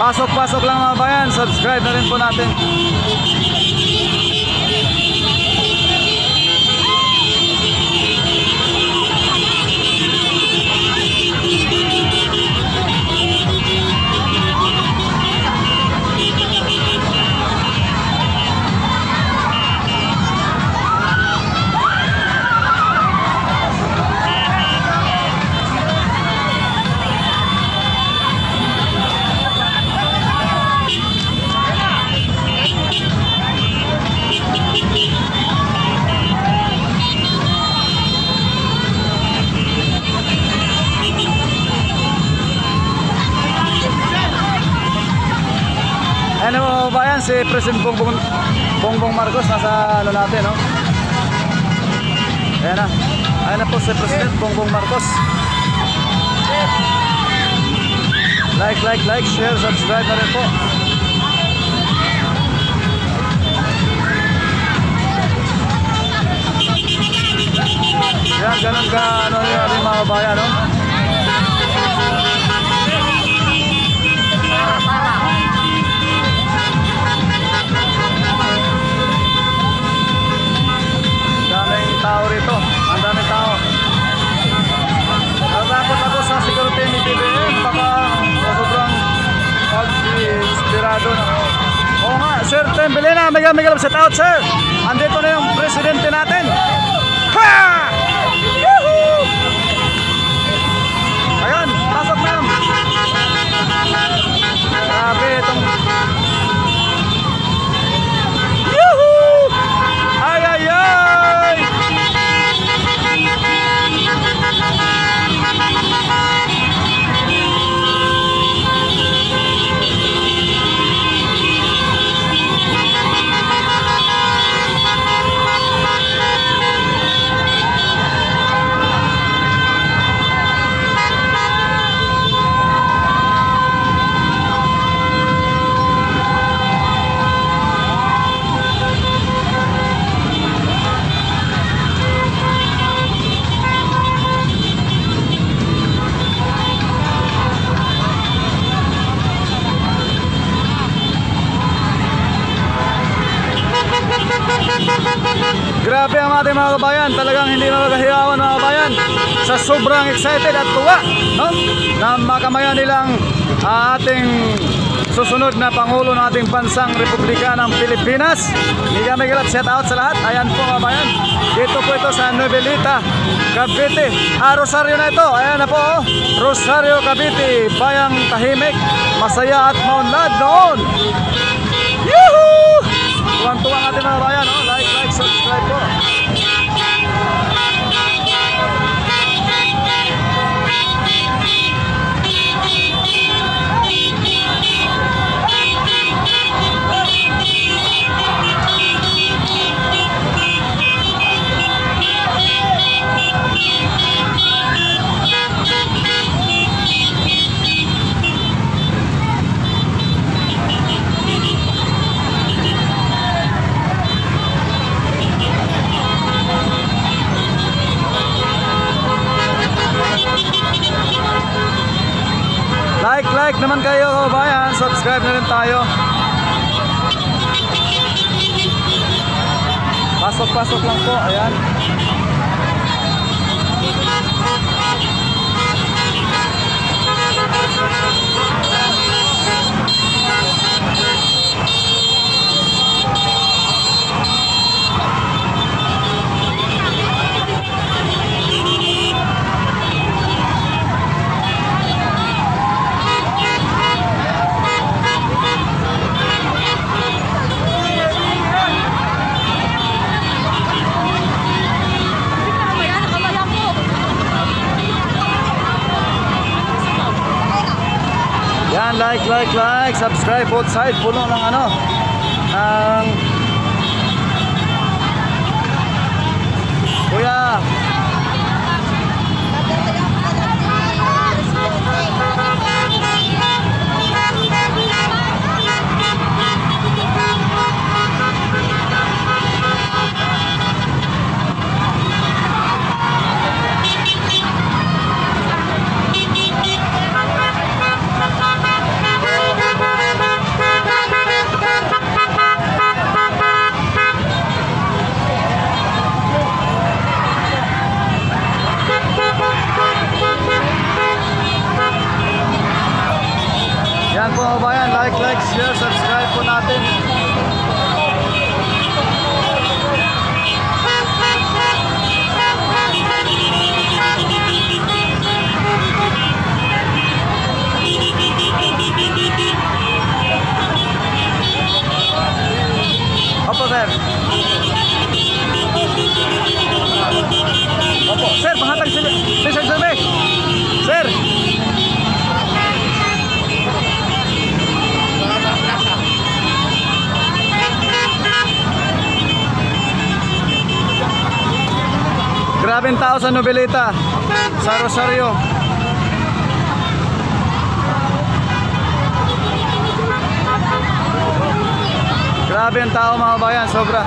Pasok-pasok lang mga bayan. Subscribe na rin po natin. Ayan mga kabayan, si President Bongbong Marcos nasa ano natin, no? Ayan na po si President Bongbong Marcos. Like, share, subscribe na rin po. Yan, ganun ka ano yung mga kabayan, no? Tao rito, ang daming tao. Natakot ako sa security ni PBM, baka sobrang pag-inspirado na. Oo nga, Sir Tembelena, mega set out, sir. Andito na yung presidente natin. Ha! Yahoo! Ayun, pasok na. Grabe itong Yahoo! Ay! Grabe ang ating mga kabayan, talagang hindi magkahiyawan mga kabayan sa sobrang excited at tuwa, no? Na makamayan nilang ating susunod na Pangulo ng ating bansang Republika ng Pilipinas. Mega set out sa lahat. Ayan po mga kabayan, dito po ito sa Novelita, Cavite. Rosario na ito, ayan na po, Rosario, Cavite, bayang tahimik, masaya at maunlad noon. Yuhuu! Tuwang-tuwang natin mga bayan, no? Like, subscribe po. Like naman kayo kabayan, subscribe na rin tayo. Pasok lang po, ayan. Like, subscribe, both side, puno ng ano, ng kuya. like, share, subscribe po natin. Opo, sir. Opo, sir, pahatag sila. Sir. Sir. Grabe ang tao sa Noveleta, sa Rosario. Grabe ang tao mga bayan, sobra.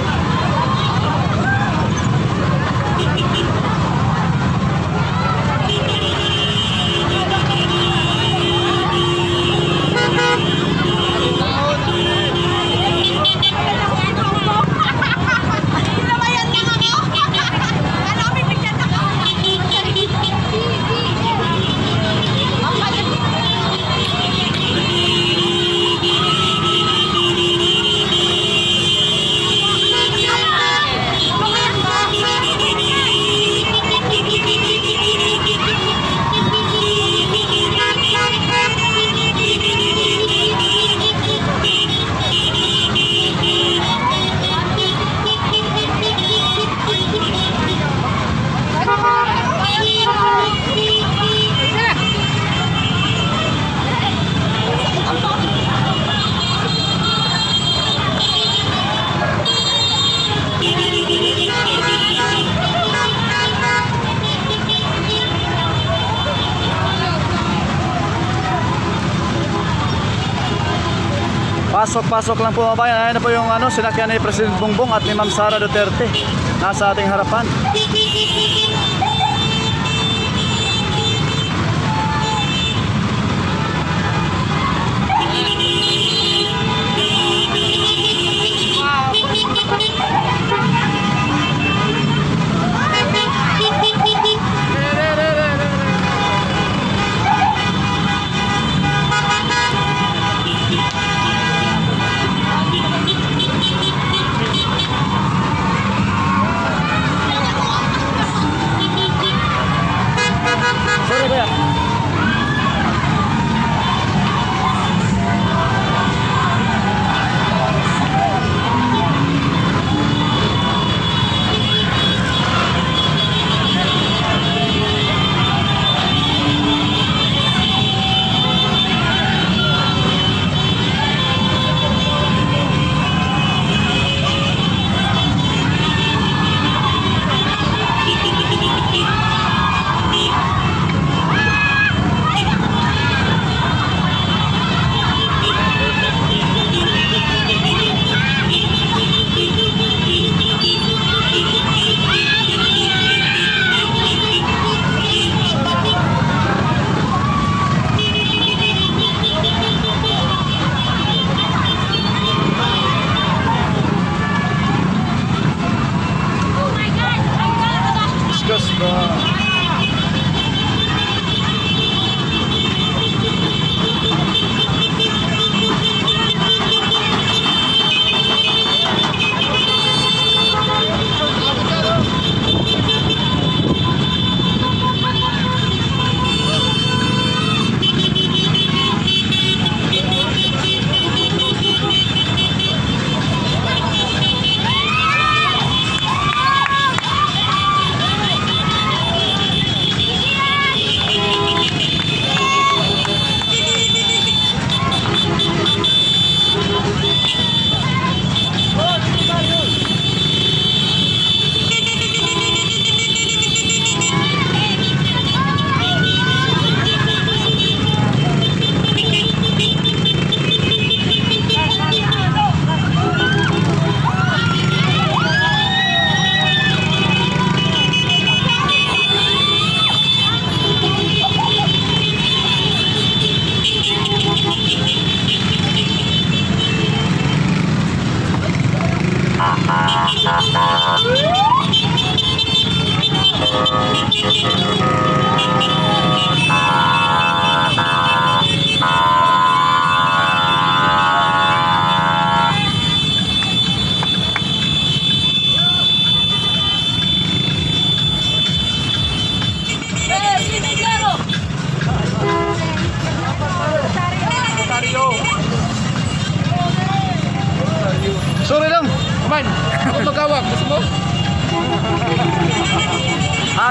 Pasok lang po mga bayan. Ayan na po yung sinakyan ni President Bongbong at ni Ma'am Sara Duterte nasa ating harapan.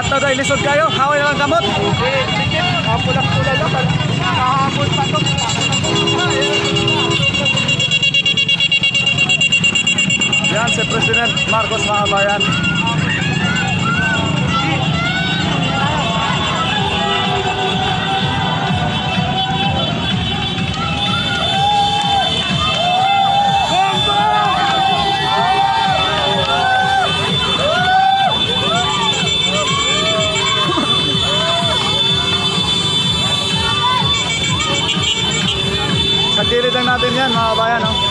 Ato dahil lisod kayo, haway na lang kamot. Pulak-pula lang. Nakahabol pa ito. Yan si President Marcos mga bayan. Sa gilid lang natin yan mga bayan, no?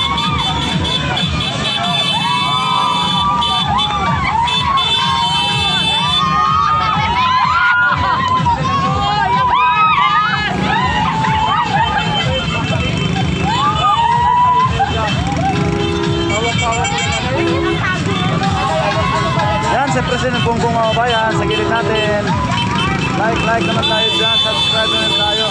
Yan si President Bongbong mga bayan, sa gilid natin. Like naman tayo dyan, subscribe naman tayo.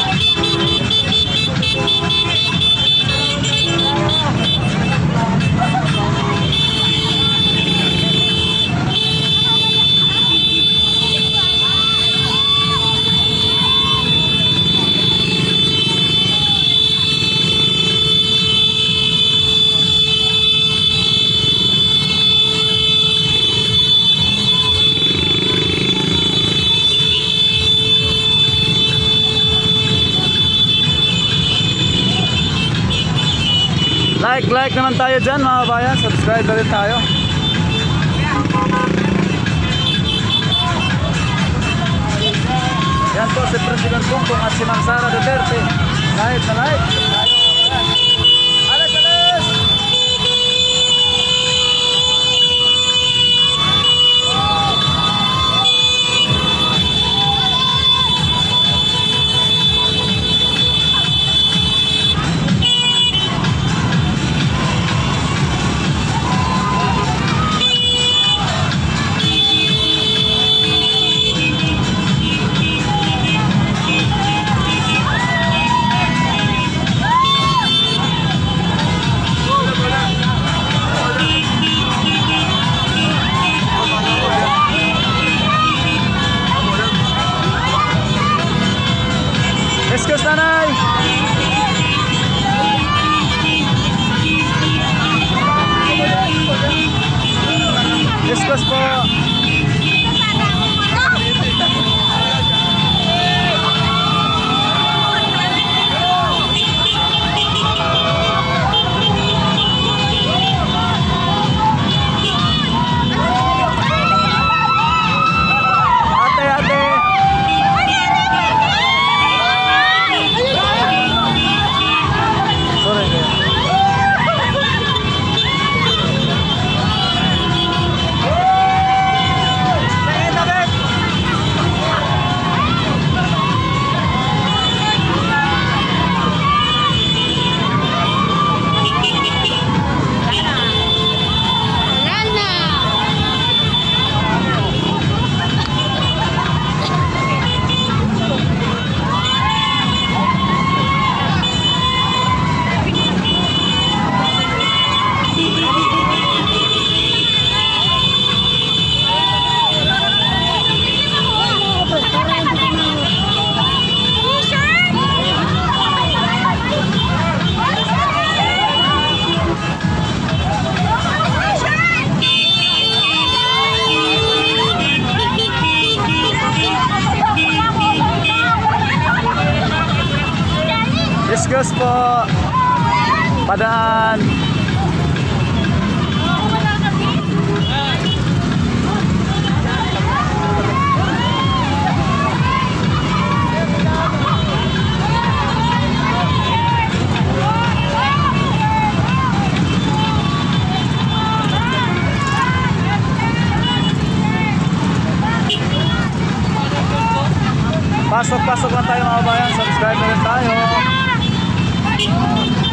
Like naman tayo dyan mga bayan, subscribe na rin tayo. Yan po si President Bongbong at si Ma'am Sara Duterte. Like na like. Alas, alas! Excuse nanay! Excuse po! Excuse po. Padaan. Pasok lang tayo mga bayan. Subscribe na rin tayo.